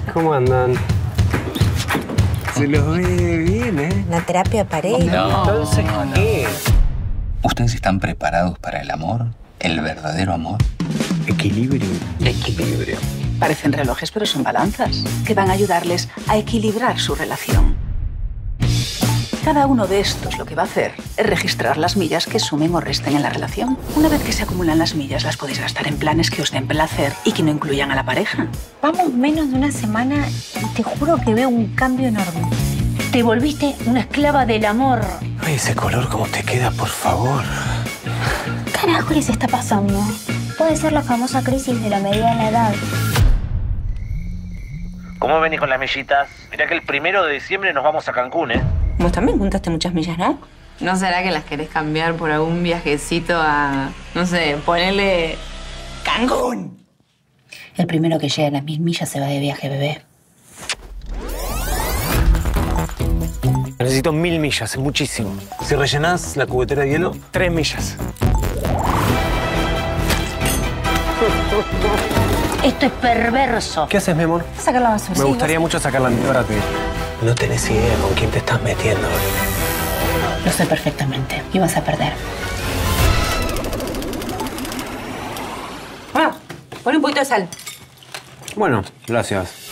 ¿Cómo andan? Se los ve bien, ¿eh? La terapia de pareja. No, Entonces, ¿qué? ¿Ustedes están preparados para el amor? ¿El verdadero amor? Equilibrio. Equilibrio. Parecen relojes, pero son balanzas, que van a ayudarles a equilibrar su relación. Cada uno de estos lo que va a hacer es registrar las millas que sumen o resten en la relación. Una vez que se acumulan las millas, las podéis gastar en planes que os den placer y que no incluyan a la pareja. Vamos menos de una semana y te juro que veo un cambio enorme. Te volviste una esclava del amor. Ay, ese color, ¿cómo te queda, por favor? ¿Qué carajo les está pasando? Puede ser la famosa crisis de la mediana edad. ¿Cómo venís con las millitas? Mirá que el 1 de diciembre nos vamos a Cancún, ¿eh? Vos también juntaste muchas millas, ¿no? ¿No será que las querés cambiar por algún viajecito a, no sé, ponerle Cancún? El primero que llegue a las 1000 millas se va de viaje, bebé. Necesito 1000 millas, es muchísimo. Si rellenás la cubetera de hielo, 3 millas. Esto es perverso. ¿Qué haces, mi amor? Sacar la basura. Me gustaría mucho sacarla. Ahora te digo. No tenés idea con quién te estás metiendo. Lo sé perfectamente. Y vas a perder. Bueno, pon un poquito de sal. Bueno, gracias.